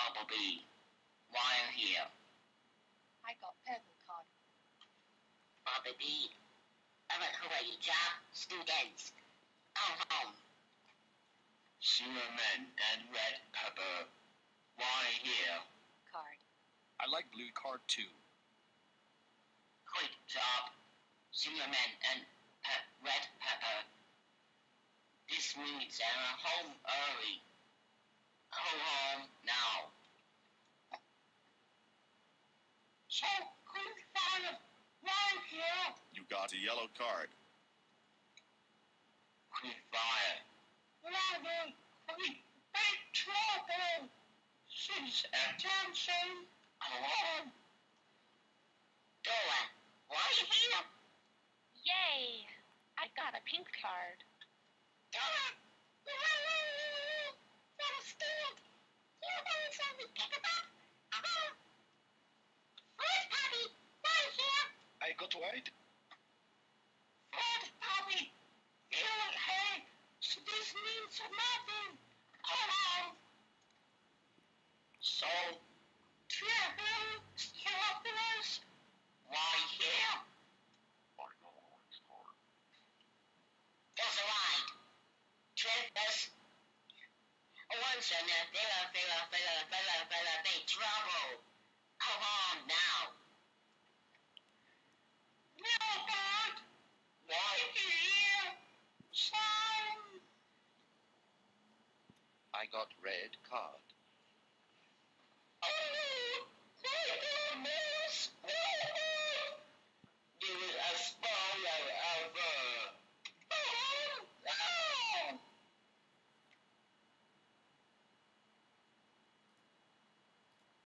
Bumblebee, why are you here? I got purple card. Bumblebee, evacuate job, students. Come home. Zimmerman and Red Pepper, why here? Card. I like blue card too. Quick job, Zimmerman and Red Pepper. This means they're home early. Go home now. So, quick fire, why here? You got a yellow card. Quick fire. Rather, quick, big trouble. Since attention, home. Doan, why here? Yay! I got a pink card. Doan, understand. You want something to pick up? Red Puppy, why here? I got white. Red Puppy, you and hey, so this means nothing. Come on. So, Trevor, Theophilus, why here? That's right. Travis, once in a big trouble. Come on now. Nilbert, why here? Son. I got red card.